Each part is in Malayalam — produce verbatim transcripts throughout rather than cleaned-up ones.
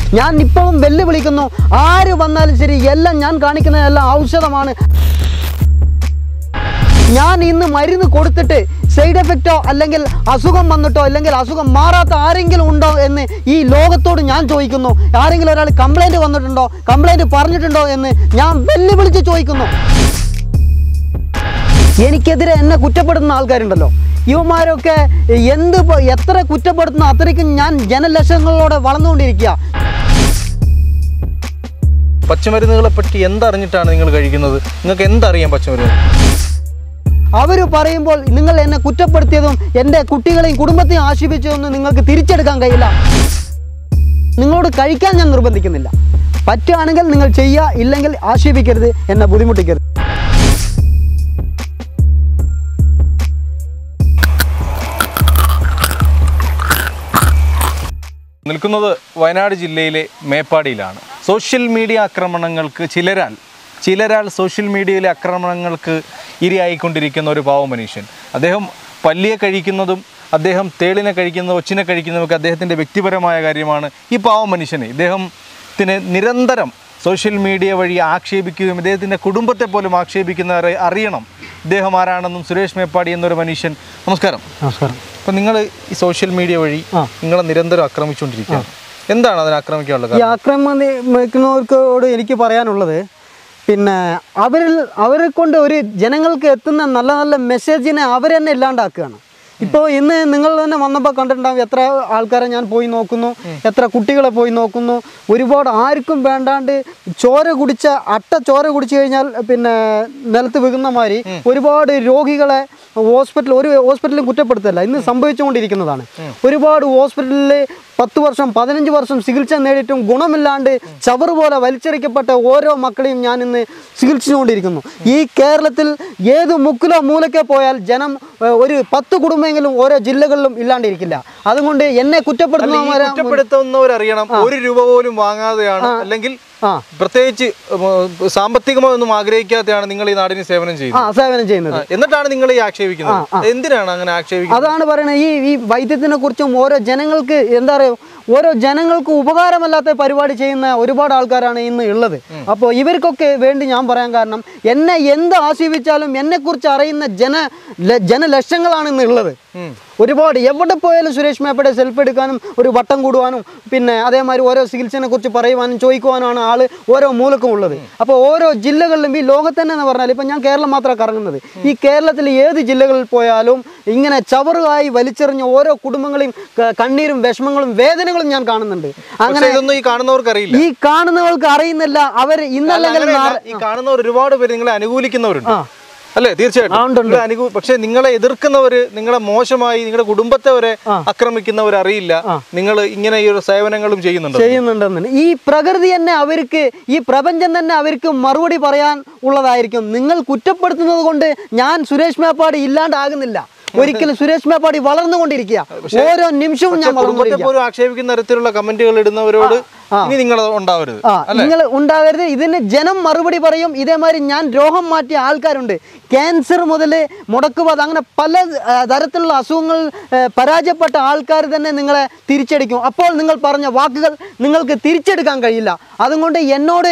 ഞാൻ ഇപ്പോഴും വെല്ലുവിളിക്കുന്നു. ആര് വന്നാലും ശരി, എല്ലാം ഞാൻ കാണിക്കുന്നതെല്ലാം ഔഷധമാണ്. ഞാൻ ഇന്ന് മരുന്ന് കൊടുത്തിട്ട് സൈഡ് എഫക്റ്റോ അല്ലെങ്കിൽ അസുഖം വന്നിട്ടോ അല്ലെങ്കിൽ അസുഖം മാറാത്ത ആരെങ്കിലും ഉണ്ടോ എന്ന് ഈ ലോകത്തോട് ഞാൻ ചോദിക്കുന്നു. ആരെങ്കിലും ഒരാൾ കംപ്ലൈൻറ്റ് വന്നിട്ടുണ്ടോ, കംപ്ലൈൻറ്റ് പറഞ്ഞിട്ടുണ്ടോ എന്ന് ഞാൻ വെല്ലുവിളിച്ച് ചോദിക്കുന്നു. എനിക്കെതിരെ എന്നെ കുറ്റപ്പെടുത്തുന്ന ആൾക്കാരുണ്ടല്ലോ, ഇവന്മാരൊക്കെ എന്ത് എത്ര കുറ്റപ്പെടുത്തുന്ന അത്രയ്ക്കും ഞാൻ ജനലക്ഷങ്ങളോടെ വളർന്നുകൊണ്ടിരിക്കുക. പച്ചമരുന്നുകളെ പറ്റി എന്തറിഞ്ഞിട്ടാണ് നിങ്ങൾ കഴിക്കുന്നത്? നിങ്ങൾക്ക് എന്തറിയാം പച്ചമരുന്ന്? അവർ പറയുമ്പോൾ നിങ്ങൾ എന്നെ കുറ്റപ്പെടുത്തിയതും എൻ്റെ കുട്ടികളെയും കുടുംബത്തെയും ആശീപിച്ചതൊന്നും നിങ്ങൾക്ക് തിരിച്ചെടുക്കാൻ കഴിയില്ല. നിങ്ങളോട് കഴിക്കാൻ ഞാൻ നിർബന്ധിക്കുന്നില്ല. പറ്റുകയാണെങ്കിൽ നിങ്ങൾ ചെയ്യുക, ഇല്ലെങ്കിൽ ആശീപിക്കരുത്, എന്നെ ബുദ്ധിമുട്ടിക്കരുത്. നിൽക്കുന്നത് വയനാട് ജില്ലയിലെ മേപ്പാടിയിലാണ്. സോഷ്യൽ മീഡിയ ആക്രമണങ്ങൾക്ക് ചിലരാൽ ചിലരാൽ സോഷ്യൽ മീഡിയയിലെ ആക്രമണങ്ങൾക്ക് ഇരയായിക്കൊണ്ടിരിക്കുന്ന ഒരു പാവ മനുഷ്യൻ. അദ്ദേഹം പല്ലിയെ കഴിക്കുന്നതും അദ്ദേഹം തേളിനെ കഴിക്കുന്നതും ഒച്ചിനെ കഴിക്കുന്നതുമൊക്കെ അദ്ദേഹത്തിൻ്റെ വ്യക്തിപരമായ കാര്യമാണ്. ഈ പാവ മനുഷ്യനെ ഇദ്ദേഹത്തിന് നിരന്തരം സോഷ്യൽ മീഡിയ വഴി ആക്ഷേപിക്കുകയും ഇദ്ദേഹത്തിൻ്റെ കുടുംബത്തെ പോലും ആക്ഷേപിക്കുന്നവരെ അറിയണം ഇദ്ദേഹം ആരാണെന്നും. സുരേഷ് മേപ്പാടി എന്നൊരു മനുഷ്യൻ. നമസ്കാരം. നമസ്കാരം. അപ്പം നിങ്ങൾ ഈ സോഷ്യൽ മീഡിയ വഴി നിങ്ങളെ നിരന്തരം ആക്രമിച്ചുകൊണ്ടിരിക്കുകയാണ്. എന്താണ് അതിനെ ആക്രമിക്കാനുള്ളത്? ഈ ആക്രമിക്കുന്നവർക്കോട് എനിക്ക് പറയാനുള്ളത്, പിന്നെ അവരിൽ അവരെ കൊണ്ട് ഒരു ജനങ്ങൾക്ക് എത്തുന്ന നല്ല നല്ല മെസ്സേജിനെ അവർ തന്നെ ഇല്ലാണ്ടാക്കുകയാണ്. ഇപ്പോൾ ഇന്ന് നിങ്ങൾ തന്നെ വന്നപ്പോൾ കണ്ടിട്ടുണ്ടാകും എത്ര ആൾക്കാരെ ഞാൻ പോയി നോക്കുന്നു, എത്ര കുട്ടികളെ പോയി നോക്കുന്നു. ഒരുപാട് ആർക്കും വേണ്ടാണ്ട് ചോര കുടിച്ച അട്ട ചോര കുടിച്ചു കഴിഞ്ഞാൽ പിന്നെ നിലത്ത് വീകുന്ന മാതിരി ഒരുപാട് രോഗികളെ ഹോസ്പിറ്റൽ ഒരു ഹോസ്പിറ്റലും കുറ്റപ്പെടുത്തല്ല, ഇന്ന് സംഭവിച്ചുകൊണ്ടിരിക്കുന്നതാണ്. ഒരുപാട് ഹോസ്പിറ്റലിൽ പത്ത് വർഷം പതിനഞ്ച് വർഷം ചികിത്സ നേടിയിട്ടും ഗുണമില്ലാണ്ട് ചവറ് പോലെ വലിച്ചെറിക്കപ്പെട്ട ഓരോ മക്കളെയും ഞാൻ ഇന്ന് ചികിത്സിച്ചുകൊണ്ടിരിക്കുന്നു. ഈ കേരളത്തിൽ ഏത് മുക്കിലോ മൂലക്കെ പോയാൽ ജനം ഒരു പത്ത് കുടുംബമെങ്കിലും ഓരോ ജില്ലകളിലും ഇല്ലാണ്ടിരിക്കില്ല. അതുകൊണ്ട് എന്നെ കുറ്റപ്പെടുത്തുന്നവരറിയണം ഒരു രൂപ പോലും വാങ്ങാതെയാണ്, അല്ലെങ്കിൽ പ്രത്യേകിച്ച് സാമ്പത്തികമോ ഒന്നും ആഗ്രഹിക്കാതെയാണ് നിങ്ങൾ ഈ നാടിന് സേവനം ചെയ്യുന്നത് സേവനം ചെയ്യുന്നത് എന്നിട്ടാണ് നിങ്ങൾ ഈ ആക്ഷേപിക്കുന്നത്. എന്തിനാണ് അങ്ങനെ ആക്ഷേപിക്കുന്നത്? അതാണ് പറയുന്നത്. ഈ ഈ വൈദ്യത്തിനെ കുറിച്ചും ഓരോ ജനങ്ങൾക്ക് എന്താ പറയുക, ഓരോ ജനങ്ങൾക്ക് ഉപകാരമല്ലാത്ത പരിപാടി ചെയ്യുന്ന ഒരുപാട് ആൾക്കാരാണ് ഇന്ന് ഉള്ളത്. അപ്പോൾ ഇവർക്കൊക്കെ വേണ്ടി ഞാൻ പറയാൻ കാരണം, എന്നെ എന്ത് ആശീപിച്ചാലും എന്നെക്കുറിച്ച് അറിയുന്ന ജന ജനലക്ഷങ്ങളാണ് ഇന്ന് ഉള്ളത്. ഒരുപാട് എവിടെ പോയാലും സുരേഷ് മേപ്പയുടെ സെൽഫ് എടുക്കാനും ഒരു വട്ടം കൂടുവാനും പിന്നെ അതേമാതിരി ഓരോ ചികിത്സയെ കുറിച്ച് പറയുവാനും ചോദിക്കുവാനുമാണ് ആള് ഓരോ മൂലക്കും ഉള്ളത്. അപ്പോൾ ഓരോ ജില്ലകളിലും ഈ ലോകത്ത് തന്നെ എന്ന് പറഞ്ഞാൽ ഇപ്പം ഞാൻ കേരളം മാത്രമാണ് കറങ്ങുന്നത്. ഈ കേരളത്തിൽ ഏത് ജില്ലകളിൽ പോയാലും ഇങ്ങനെ ചവറുകായി വലിച്ചെറിഞ്ഞ ഓരോ കുടുംബങ്ങളെയും കണ്ണീരും വിഷമങ്ങളും വേദനകളും ഞാൻ കാണുന്നുണ്ട്. അങ്ങനെ ഈ കാണുന്നവർക്ക് അറിയില്ല, ഈ കാണുന്നവർക്ക് അറിയുന്നില്ല. അവർ ഇന്നല്ലെങ്കിൽ ഈ കാണുന്നവർ ഒരുപാട് പേര് നിങ്ങളെ അനുകൂലിക്കുന്നവരുണ്ട് അല്ലേ? തീർച്ചയായിട്ടും. പക്ഷെ നിങ്ങളെ എതിർക്കുന്നവര്, നിങ്ങളെ മോശമായി നിങ്ങളുടെ കുടുംബത്തെ വരെ ആക്രമിക്കുന്നവർ അറിയില്ല നിങ്ങൾ ഇങ്ങനെ ഈ ഒരു സേവനങ്ങളും ചെയ്യുന്നുണ്ട് ചെയ്യുന്നുണ്ടെന്ന്. ഈ പ്രകൃതി തന്നെ അവർക്ക്, ഈ പ്രപഞ്ചം തന്നെ അവർക്ക് മറുപടി പറയാൻ ഉള്ളതായിരിക്കും. നിങ്ങൾ കുറ്റപ്പെടുത്തുന്നത് കൊണ്ട് ഞാൻ സുരേഷ് മേപ്പാടി ഇല്ലാണ്ടാകുന്നില്ല. ഒരിക്കലും സുരേഷ് മേപ്പാടി വളർന്നുകൊണ്ടിരിക്കുക. ഓരോ നിമിഷവും ഞാൻ പോലും ആക്ഷേപിക്കുന്ന തരത്തിലുള്ള കമന്റുകൾ ഇടുന്നവരോട് നിങ്ങൾ ഉണ്ടാവരുത് നിങ്ങൾ ഉണ്ടാകരുത്. ഇതിന് ജനം മറുപടി പറയും. ഇതേമാതിരി ഞാൻ രോഗം മാറ്റിയ ആൾക്കാരുണ്ട്. ക്യാൻസർ മുതൽ മുടക്കുവാദം അങ്ങനെ പല തരത്തിലുള്ള അസുഖങ്ങൾ പരാജയപ്പെട്ട ആൾക്കാർ തന്നെ നിങ്ങളെ തിരിച്ചടിക്കും. അപ്പോൾ നിങ്ങൾ പറഞ്ഞ വാക്കുകൾ നിങ്ങൾക്ക് തിരിച്ചെടുക്കാൻ കഴിയില്ല. അതുകൊണ്ട് എന്നോട്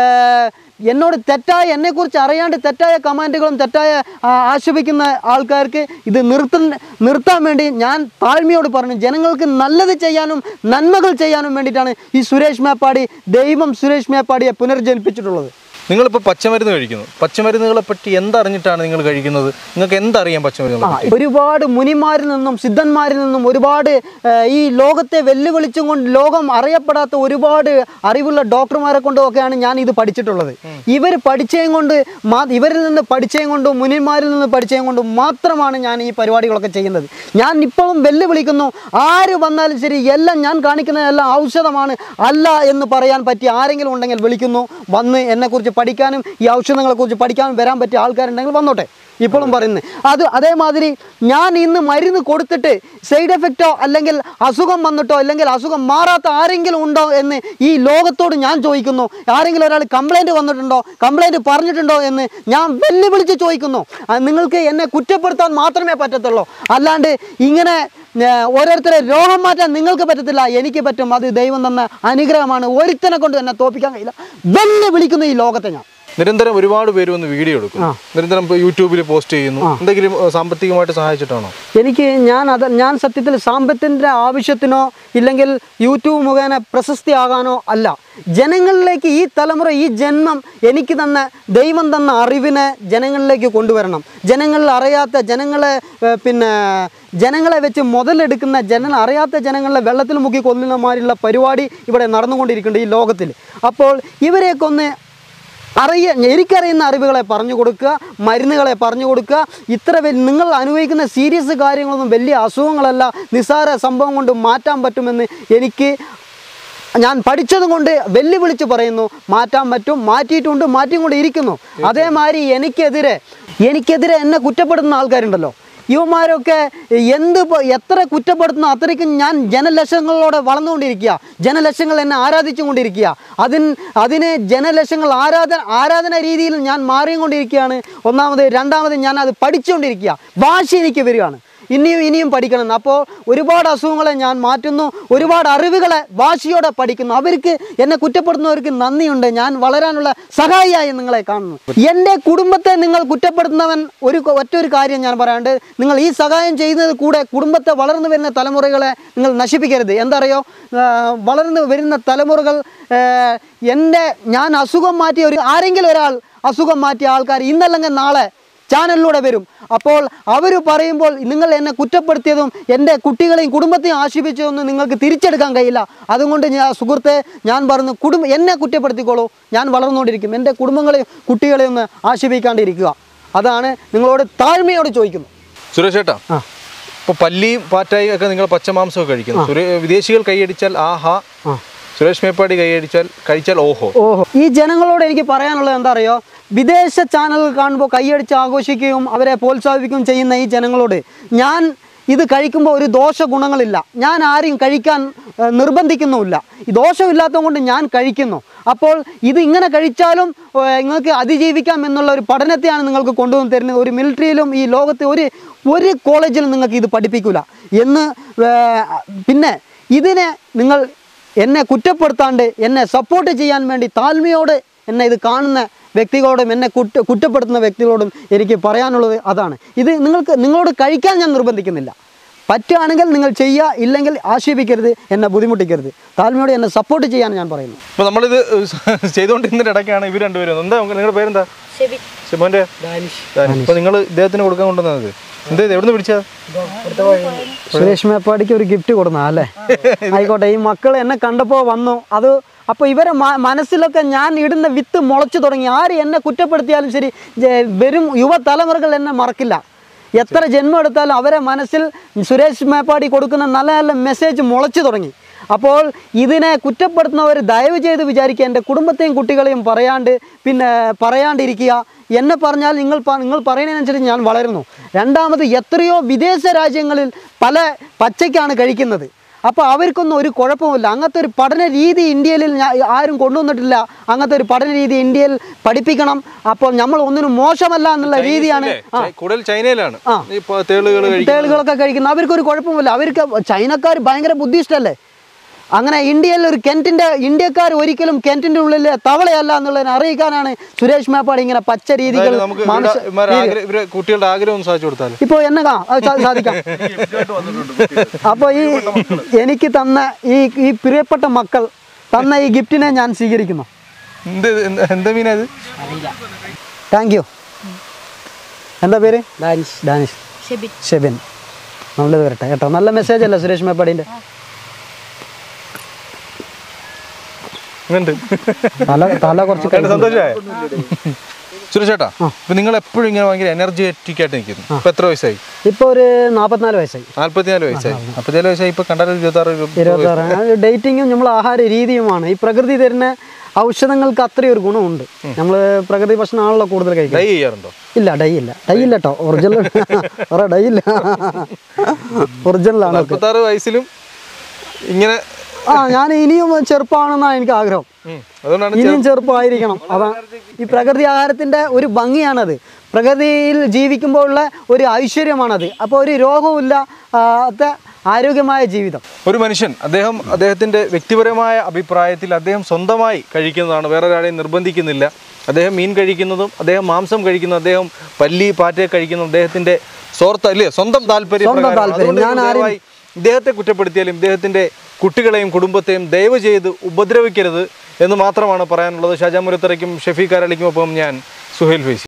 എന്നോട് തെറ്റായ എന്നെക്കുറിച്ച് അറിയാണ്ട് തെറ്റായ കമാൻഡുകളും തെറ്റായ ആക്ഷേപിക്കുന്ന ആൾക്കാർക്ക് ഇത് നിർത്ത നിർത്താൻ വേണ്ടി ഞാൻ താഴ്മയോട് പറഞ്ഞു, ജനങ്ങൾക്ക് നല്ലത് ചെയ്യാനും നന്മകൾ ചെയ്യാനും വേണ്ടിയിട്ടാണ് ഈ സുരേഷ് മേപ്പാടി, ദൈവം സുരേഷ് മേപ്പാടിയെ പുനർജനിപ്പിച്ചിട്ടുള്ളത്. നിങ്ങളിപ്പോൾ പച്ചമരുന്ന് കഴിക്കുന്നു. പച്ചമരുന്നുകളെ പറ്റി എന്തറിഞ്ഞിട്ടാണ് നിങ്ങൾ കഴിക്കുന്നത്? നിങ്ങൾക്ക് എന്തറിയാം പച്ചമരുന്നുകളെ പറ്റി? ഒരുപാട് മുനിമാരിൽ നിന്നും സിദ്ധന്മാരിൽ നിന്നും ഒരുപാട് ഈ ലോകത്തെ വെല്ലുവിളിച്ചും കൊണ്ട് ലോകം അറിയപ്പെടാത്ത ഒരുപാട് അറിവുള്ള ഡോക്ടർമാരെ കൊണ്ടുമൊക്കെയാണ് ഞാൻ ഇത് പഠിച്ചിട്ടുള്ളത്. ഇവർ പഠിച്ചതും കൊണ്ട് ഇവരിൽ നിന്ന് പഠിച്ചതും കൊണ്ടും മുനിമാരിൽ നിന്ന് പഠിച്ചതും കൊണ്ടും മാത്രമാണ് ഞാൻ ഈ പരിപാടികളൊക്കെ ചെയ്യുന്നത്. ഞാൻ ഇപ്പോഴും വെല്ലുവിളിക്കുന്നു. ആര് വന്നാലും ശരി, എല്ലാം ഞാൻ കാണിക്കുന്നതെല്ലാം ഔഷധമാണ്, അല്ല എന്ന് പറയാൻ പറ്റി ആരെങ്കിലും ഉണ്ടെങ്കിൽ വിളിക്കുന്നു. വന്ന് എന്നെക്കുറിച്ച് പഠിക്കാനും ഈ ഔഷധങ്ങളെക്കുറിച്ച് പഠിക്കാനും വരാൻ പറ്റിയ ആൾക്കാരുണ്ടെങ്കിൽ വന്നോട്ടെ. ഇപ്പോഴും പറയുന്നത് അത് അതേമാതിരി ഞാൻ ഇന്ന് മരുന്ന് കൊടുത്തിട്ട് സൈഡ് എഫക്റ്റോ അല്ലെങ്കിൽ അസുഖം വന്നിട്ടോ അല്ലെങ്കിൽ അസുഖം മാറാത്ത ആരെങ്കിലും ഉണ്ടോ എന്ന് ഈ ലോകത്തോട് ഞാൻ ചോദിക്കുന്നു. ആരെങ്കിലും ഒരാൾ കംപ്ലൈൻറ്റ് വന്നിട്ടുണ്ടോ, കംപ്ലൈൻറ്റ് പറഞ്ഞിട്ടുണ്ടോ എന്ന് ഞാൻ വെല്ലുവിളിച്ച് ചോദിക്കുന്നു. നിങ്ങൾക്ക് എന്നെ കുറ്റപ്പെടുത്താൻ മാത്രമേ പറ്റത്തുള്ളൂ. അല്ലാണ്ട് ഇങ്ങനെ ഓരോരുത്തരെ രോഗം മാറ്റാൻ നിങ്ങൾക്ക് പറ്റത്തില്ല, എനിക്ക് പറ്റും. അത് ദൈവം തന്ന അനുഗ്രഹമാണ്. ഒരുത്തനെ കൊണ്ട് എന്നെ തോപ്പിക്കാൻ കഴിയില്ല. വെല്ലുവിളിക്കുന്നു വിളിക്കുന്നു ഈ ലോകത്തെ ഞാൻ. നിരന്തരം ഒരുപാട് പേര് വന്ന് വീഡിയോ എടുക്കും, നിരന്തരം യൂട്യൂബിൽ പോസ്റ്റ് ചെയ്യുന്നു. എന്തെങ്കിലും സാമ്പത്തികമായിട്ട് സഹായിച്ചിട്ടാണോ? എനിക്ക് ഞാൻ അത് ഞാൻ സത്യത്തിൽ സാമ്പത്തികത്തിൻ്റെ ആവശ്യത്തിനോ ഇല്ലെങ്കിൽ യൂട്യൂബ് മുഖേന പ്രശസ്തിയാകാനോ അല്ല. ജനങ്ങളിലേക്ക് ഈ തലമുറ, ഈ ജന്മം എനിക്ക് തന്ന ദൈവം തന്ന അറിവിനെ ജനങ്ങളിലേക്ക് കൊണ്ടുവരണം. ജനങ്ങളിൽ അറിയാത്ത ജനങ്ങളെ പിന്നെ ജനങ്ങളെ വെച്ച് മുതലെടുക്കുന്ന ജന അറിയാത്ത ജനങ്ങളെ വെള്ളത്തിൽ മുക്കി കൊല്ലുന്നമാരുള്ള പരിപാടി ഇവിടെ നടന്നുകൊണ്ടിരിക്കുന്നുണ്ട് ഈ ലോകത്തിൽ. അപ്പോൾ ഇവരെയൊക്കെ ഒന്ന് അറിയ എനിക്കറിയുന്ന അറിവുകളെ പറഞ്ഞു കൊടുക്കുക, മരുന്നുകളെ പറഞ്ഞു കൊടുക്കുക. ഇത്ര വലിയ നിങ്ങൾ അനുഭവിക്കുന്ന സീരിയസ് കാര്യങ്ങളൊന്നും വലിയ അസുഖങ്ങളല്ല, നിസ്സാര സംഭവം കൊണ്ട് മാറ്റാൻ പറ്റുമെന്ന് എനിക്ക് ഞാൻ പഠിച്ചത് കൊണ്ട് വെല്ലുവിളിച്ച് പറയുന്നു. മാറ്റാൻ പറ്റും, മാറ്റിയിട്ടുണ്ട്, മാറ്റിക്കൊണ്ട് ഇരിക്കുന്നു. അതേമാതിരി എനിക്കെതിരെ എനിക്കെതിരെ എന്നെ കുറ്റപ്പെടുത്തുന്ന ആൾക്കാരുണ്ടല്ലോ, യുവമാരൊക്കെ എന്ത് എത്ര കുറ്റപ്പെടുത്തുന്ന അത്രയ്ക്കും ഞാൻ ജനലക്ഷങ്ങളോടെ വളർന്നുകൊണ്ടിരിക്കുക. ജനലക്ഷങ്ങൾ എന്നെ ആരാധിച്ചുകൊണ്ടിരിക്കുക. അതിന് അതിന് ജനലക്ഷങ്ങൾ ആരാധന ആരാധന രീതിയിൽ ഞാൻ മാറിക്കൊണ്ടിരിക്കുകയാണ്. ഒന്നാമത്. രണ്ടാമത് ഞാൻ അത് പഠിച്ചുകൊണ്ടിരിക്കുക. വാശി എനിക്ക് വരികയാണ്, ഇനിയും ഇനിയും പഠിക്കണം. അപ്പോൾ ഒരുപാട് അസുഖങ്ങളെ ഞാൻ മാറ്റുന്നു, ഒരുപാട് അറിവുകളെ വാശിയോടെ പഠിക്കുന്നു. അവർക്ക് എന്നെ കുറ്റപ്പെടുന്നവർക്ക് നന്ദിയുണ്ട്. ഞാൻ വളരാനുള്ള സഹായിയായി നിങ്ങളെ കാണുന്നു. എൻ്റെ കുടുംബത്തെ നിങ്ങൾ കുറ്റപ്പെടുത്തുന്നവൻ ഒരു ഒറ്റൊരു കാര്യം ഞാൻ പറയാണ്ട്, നിങ്ങൾ ഈ സഹായം ചെയ്യുന്നത് കൂടെ കുടുംബത്തെ വളർന്നു വരുന്ന തലമുറകളെ നിങ്ങൾ നശിപ്പിക്കരുത്. എന്താ അറിയോ, വളർന്നു വരുന്ന തലമുറകൾ എൻ്റെ ഞാൻ അസുഖം മാറ്റിയ ഒരു ആരെങ്കിലും ഒരാൾ അസുഖം മാറ്റിയ ആൾക്കാർ ഇന്നല്ലെങ്കിൽ നാളെ ചാനലിലൂടെ വരും. അപ്പോൾ അവർ പറയുമ്പോൾ നിങ്ങൾ എന്നെ കുറ്റപ്പെടുത്തിയതും എൻ്റെ കുട്ടികളെയും കുടുംബത്തെയും ആശീപിച്ചതൊന്നും നിങ്ങൾക്ക് തിരിച്ചെടുക്കാൻ കഴിയില്ല. അതുകൊണ്ട് ഞാൻ സുഹൃത്തെ ഞാൻ പറഞ്ഞു, കുടുംബം എന്നെ കുറ്റപ്പെടുത്തിക്കോളൂ, ഞാൻ വളർന്നുകൊണ്ടിരിക്കും. എൻ്റെ കുടുംബങ്ങളെയും കുട്ടികളെയും ഒന്ന് ആശീപിക്കാണ്ടിരിക്കുക. അതാണ് നിങ്ങളോട് താഴ്മയോട് ചോദിക്കുന്നു. സുരേഷ് ചേട്ടാ, ഇപ്പോൾ പല്ലിയും പാറ്റായും ഒക്കെ നിങ്ങൾ പച്ചമാംസമൊക്കെ കഴിക്കുന്നു. വിദേശികൾ കൈയടിച്ചാൽ ആഹാ, സുരേഷ് മേപ്പാടി കൈയടിച്ചാൽ കഴിച്ചാൽ ഓഹോ. ഓഹോ ഈ ജനങ്ങളോട് എനിക്ക് പറയാനുള്ളത് എന്താ അറിയോ, വിദേശ ചാനലുകൾ കാണുമ്പോൾ കൈയടിച്ച് ആഘോഷിക്കുകയും അവരെ പ്രോത്സാഹിപ്പിക്കുകയും ചെയ്യുന്ന ഈ ജനങ്ങളോട് ഞാൻ ഇത് കഴിക്കുമ്പോൾ ഒരു ദോഷ ഗുണങ്ങളില്ല, ഞാൻ ആരെയും കഴിക്കാൻ നിർബന്ധിക്കുന്നുമില്ല. ഈ ദോഷമില്ലാത്തത് കൊണ്ട് ഞാൻ കഴിക്കുന്നു. അപ്പോൾ ഇത് ഇങ്ങനെ കഴിച്ചാലും നിങ്ങൾക്ക് അതിജീവിക്കാം എന്നുള്ള ഒരു പഠനത്തെയാണ് നിങ്ങൾക്ക് കൊണ്ടുവന്ന് തരുന്നത്. ഒരു മിലിറ്ററിയിലും ഈ ലോകത്തെ ഒരു ഒരു കോളേജിലും നിങ്ങൾക്ക് ഇത് പഠിപ്പിക്കില്ല എന്ന്. പിന്നെ ഇതിനെ നിങ്ങൾ എന്നെ കുറ്റപ്പെടുത്താണ്ട് എന്നെ സപ്പോർട്ട് ചെയ്യാൻ വേണ്ടി താഴ്മയോട് എന്നെ ഇത് കാണുന്ന വ്യക്തികളോടും എന്നെ കുറ്റ കുറ്റപ്പെടുത്തുന്ന വ്യക്തികളോടും എനിക്ക് പറയാനുള്ളത് അതാണ്. ഇത് നിങ്ങൾക്ക് നിങ്ങളോട് കഴിക്കാൻ ഞാൻ നിർബന്ധിക്കുന്നില്ല. പറ്റുകയാണെങ്കിൽ നിങ്ങൾ ചെയ്യുക, ഇല്ലെങ്കിൽ ആക്ഷേപിക്കരുത്, എന്നെ ബുദ്ധിമുട്ടിക്കരുത്. താഴ്മയോടെ എന്നെ സപ്പോർട്ട് ചെയ്യാൻ ഞാൻ പറയുന്നു. അപ്പോൾ നമ്മളിത് ചെയ്തുകൊണ്ടിരുന്ന ഇടയ്ക്കാണ് ഇവർ രണ്ടുപേരും. എന്താ നിങ്ങളുടെ പേരെന്താ? ഷിബോൻ്റെ. അപ്പോൾ നിങ്ങൾ ഇദ്ദേഹത്തിന് കൊടുക്കാൻ കൊണ്ടുവന്നത് എന്താ, എവിടെ നിന്ന് പിടിച്ചാ? സുരേഷ് മേപ്പാടിക്ക് ഒരു ഗിഫ്റ്റ് കൊടുന്ന അല്ലേ? ആയിക്കോട്ടെ. ഈ മക്കൾ എന്നെ കണ്ടപ്പോൾ വന്നു. അത് അപ്പോൾ ഇവരെ മനസ്സിലൊക്കെ ഞാൻ ഇടുന്ന വിത്ത് മുളച്ചു തുടങ്ങി. ആര് എന്നെ കുറ്റപ്പെടുത്തിയാലും ശരി, വരും യുവതലമുറകൾ എന്നെ മറക്കില്ല. എത്ര ജന്മം എടുത്താലും അവരെ മനസ്സിൽ സുരേഷ് മേപ്പാടി കൊടുക്കുന്ന നല്ല നല്ല മെസ്സേജ് മുളച്ചു തുടങ്ങി. അപ്പോൾ ഇതിനെ കുറ്റപ്പെടുത്തുന്നവർ ദയവ് ചെയ്ത് വിചാരിക്കുക, എൻ്റെ കുടുംബത്തെയും കുട്ടികളെയും പറയാണ്ട് പിന്നെ പറയാണ്ടിരിക്കുക. എന്നെ പറഞ്ഞാൽ നിങ്ങൾ നിങ്ങൾ പറയുന്നതിനനുസരിച്ച് ഞാൻ വളരുന്നു. രണ്ടാമത്, എത്രയോ വിദേശ രാജ്യങ്ങളിൽ പല പച്ചയ്ക്കാണ് കഴിക്കുന്നത്. അപ്പോൾ അവർക്കൊന്നും ഒരു കുഴപ്പമില്ല. അങ്ങനത്തെ ഒരു പഠന രീതി ഇന്ത്യയിൽ ആരും കൊണ്ടുവന്നിട്ടില്ല. അങ്ങനത്തെ ഒരു പഠന രീതി ഇന്ത്യയിൽ പഠിപ്പിക്കണം. അപ്പോൾ നമ്മൾ ഒന്നിനും മോശമല്ല എന്നുള്ള രീതിയാണ്. ചൈനയിലാണ് തേളുകളൊക്കെ കഴിക്കുന്നത്. അവർക്കൊരു കുഴപ്പമില്ല. അവർക്ക് ചൈനക്കാർ ഭയങ്കര ബുദ്ധിഷ്ടല്ലേ. അങ്ങനെ ഇന്ത്യയിൽ ഒരു കെൻറ്റിൻ്റെ ഇന്ത്യക്കാർ ഒരിക്കലും കെൻറ്റിൻ്റെ ഉള്ളിൽ തവളയല്ല എന്നുള്ളതിനെ അറിയിക്കാനാണ് സുരേഷ് മേപ്പാടി ഇങ്ങനെ പച്ച രീതികൾ. കുട്ടികളുടെ ആഗ്രഹം സാധിച്ചു കൊടുത്താൽ ഇപ്പോൾ എന്നെ സാധിക്കാം. അപ്പോൾ ഈ എനിക്ക് തന്ന ഈ ഈ പ്രിയപ്പെട്ട മക്കൾ തന്ന ഈ ഗിഫ്റ്റിനെ ഞാൻ സ്വീകരിക്കുന്നു. എന്താ മീനാ ഇത്? Thank you. എന്താ പേര്? ഡാനിഷ്. ഡാനിഷ്. ഷെബിൻ. നല്ലത് വരട്ടെ കേട്ടോ. നല്ല മെസ്സേജ് അല്ലേ സുരേഷ് മേപ്പാടിൻ്റെ? തല തല കുറച്ച് സന്തോഷമായ. സുരേഷ് ചേട്ടാ, ഇപ്പൊ നിങ്ങൾ എപ്പോഴും ഇങ്ങനെ ഭയങ്കര എനർജറ്റിക് ആയിട്ട് നിൽക്കുന്നു. ഇപ്പൊ എത്ര വയസ്സായി? ഇപ്പൊ ഒരു നാപ്പത്തിനാല് വയസ്സായി. നാല്പത്തിനാല് വയസ്സായി. നാല്പത്തിനാല് വയസ്സായി. ഇപ്പൊ കണ്ടാൽ ഇരുപത്തി ആറ് ഇരുപത്തി ആറ് ഡേറ്റിങ്ങും നമ്മൾ ആഹാര രീതിയുമാണ്. ഈ പ്രകൃതി തരുന്ന ഔഷധങ്ങൾക്ക് അത്രയും ഒരു ഗുണമുണ്ട്. നമ്മൾ പ്രകൃതി ഭക്ഷണമാണല്ലോ കൂടുതൽ കഴിക്കുന്നത്. ഡൈ ചെയ്യാറുണ്ടോ? ഇല്ല, ഡൈ ഇല്ല. ഡൈ ഇല്ല കേട്ടോ. ഒറിജിനൽ വേറെ ഡൈ ഇല്ല. ഒറിജിനലാണ്. നാല്പത്താറ് വയസ്സിലും ഇങ്ങനെ ആ ഞാൻ ഇനിയും ചെറുപ്പമാണെന്നാണ് എനിക്ക് ആഗ്രഹം. ഇനിയും ചെറുപ്പമായിരിക്കണം. അതാണ് ഈ പ്രകൃതി ആഹാരത്തിൻ്റെ ഒരു ഭംഗിയാണത്. പ്രകൃതിയിൽ ജീവിക്കുമ്പോഴുള്ള ഒരു ഐശ്വര്യമാണത്. അപ്പോൾ ഒരു രോഗവും ഇല്ലാത്ത ആരോഗ്യമായ ജീവിതം. ഒരു മനുഷ്യൻ അദ്ദേഹം അദ്ദേഹത്തിൻ്റെ വ്യക്തിപരമായ അഭിപ്രായത്തിൽ അദ്ദേഹം സ്വന്തമായി കഴിക്കുന്നതാണ്, വേറൊരാളെയും നിർബന്ധിക്കുന്നില്ല. അദ്ദേഹം മീൻ കഴിക്കുന്നതും അദ്ദേഹം മാംസം കഴിക്കുന്നതും അദ്ദേഹം പല്ലി പാറ്റയെ കഴിക്കുന്നതും അദ്ദേഹത്തിൻ്റെ സ്വാർത്ഥ അല്ലേ സ്വന്തം താല്പര്യം. ഇദ്ദേഹത്തെ കുറ്റപ്പെടുത്തിയാലും ഇദ്ദേഹത്തിൻ്റെ കുട്ടികളെയും കുടുംബത്തെയും ദയവ് ചെയ്ത് ഉപദ്രവിക്കരുത് എന്ന് മാത്രമാണ് പറയാനുള്ളത്. ഷാജാ മുരത്തറയ്ക്കും ഷെഫീഖ് അരളിക്കും ഒപ്പം ഞാൻ സുഹൈൽ ഫൈസി.